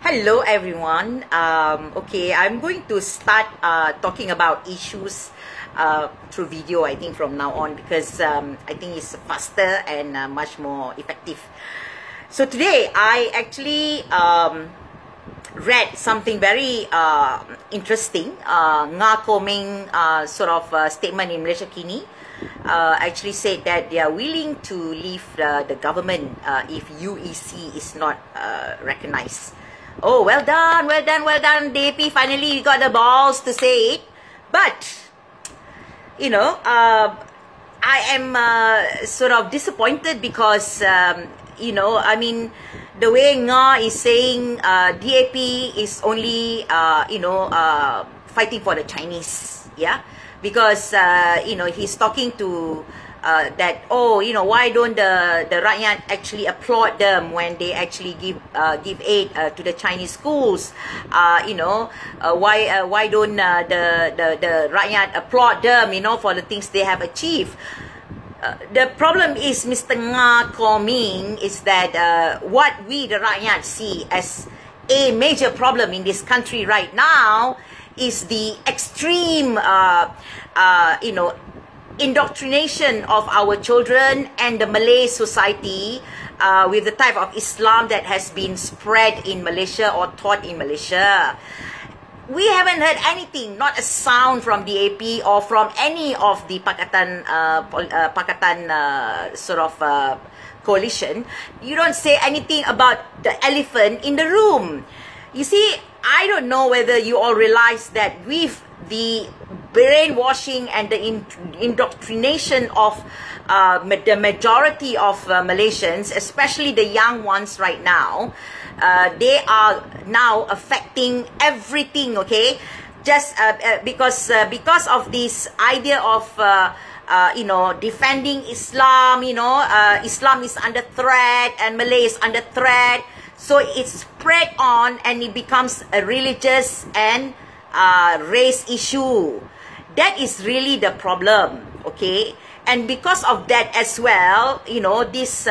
Hello everyone. Okay, I'm going to start talking about issues through video, I think, from now on, because I think it's faster and much more effective. So today I actually read something very interesting. Nga Koming sort of statement in Malaysia Kini actually said that they are willing to leave the government if UEC is not recognized. Oh, well done, well done, well done, DAP. Finally, you got the balls to say it. But, you know, I am sort of disappointed because, you know, I mean, the way Nga is saying DAP is only, you know, fighting for the Chinese, yeah? Because, you know, he's talking to that, oh, you know, why don't the rakyat actually applaud them when they actually give aid to the Chinese schools? You know, why don't the rakyat applaud them, you know, for the things they have achieved? The problem is, Mr. Nga Koming, is that what we, the rakyat, see as a major problem in this country right now is the extreme, you know, indoctrination of our children and the Malay society with the type of Islam that has been spread in Malaysia or taught in Malaysia. We haven't heard anything, not a sound from DAP or from any of the Pakatan sort of coalition. You don't say anything about the elephant in the room. You see, I don't know whether you all realize that with the brainwashing and the indoctrination of the majority of Malaysians, especially the young ones right now, they are now affecting everything, okay? Just because of this idea of you know, defending Islam, you know, Islam is under threat and Malay is under threat. So it's spread on and it becomes a religious and race issue. That is really the problem, okay? And because of that as well, you know, these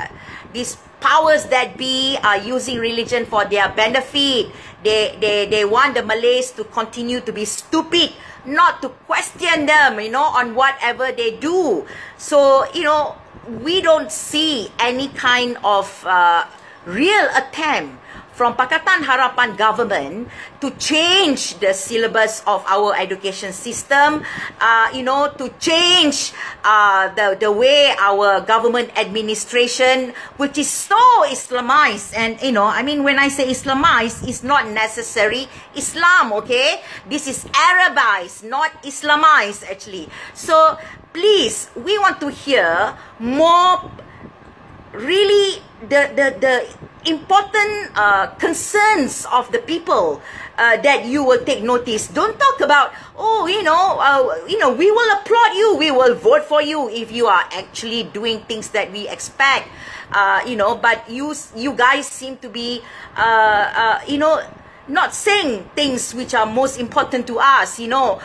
powers that be are using religion for their benefit. They want the Malays to continue to be stupid, not to question them, you know, on whatever they do. So, you know, we don't see any kind of real attempt from Pakatan Harapan government to change the syllabus of our education system, you know, to change the way our government administration, which is so Islamized. And, you know, I mean, when I say Islamized, it's not necessary Islam, okay? This is Arabized, not Islamized, actually. So, please, we want to hear more, really, the important concerns of the people that you will take notice. Don't talk about, oh, you know, we will applaud you, we will vote for you if you are actually doing things that we expect, you know. But you guys seem to be, you know, not saying things which are most important to us, you know.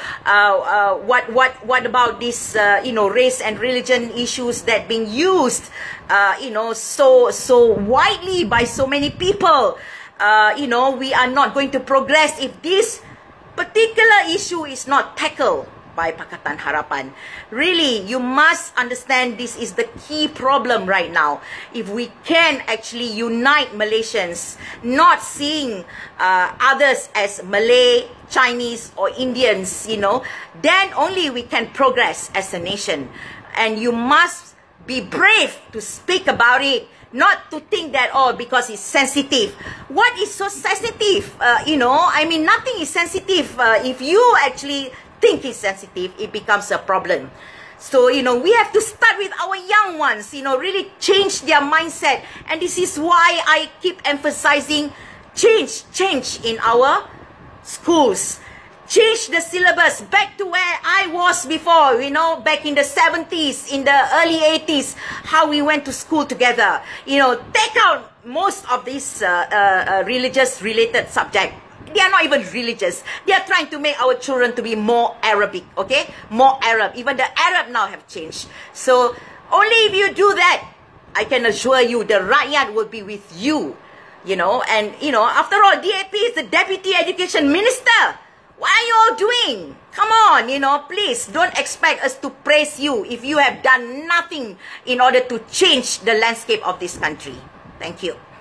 What about this, you know, race and religion issues that being used, you know, so widely by so many people? You know, we are not going to progress if this particular issue is not tackled by Pakatan Harapan. Really, you must understand this is the key problem right now. If we can actually unite Malaysians, not seeing others as Malay, Chinese or Indians, you know, then only we can progress as a nation. And you must be brave to speak about it, not to think that, oh, because it's sensitive. What is so sensitive? You know, I mean, nothing is sensitive. If you actually think it's sensitive, it becomes a problem. So, you know, we have to start with our young ones, you know, really change their mindset. And this is why I keep emphasizing change in our schools. Change the syllabus back to where I was before, you know, back in the 70s, in the early 80s, how we went to school together. You know, take out most of these religious related subjects. They are not even religious. They are trying to make our children to be more Arabic, okay? More Arab. Even the Arab now have changed. So, only if you do that, I can assure you the rakyat will be with you. you know, and, you know, after all, DAP is the Deputy Education Minister. What are you all doing? Come on, you know, please don't expect us to praise you if you have done nothing in order to change the landscape of this country. Thank you.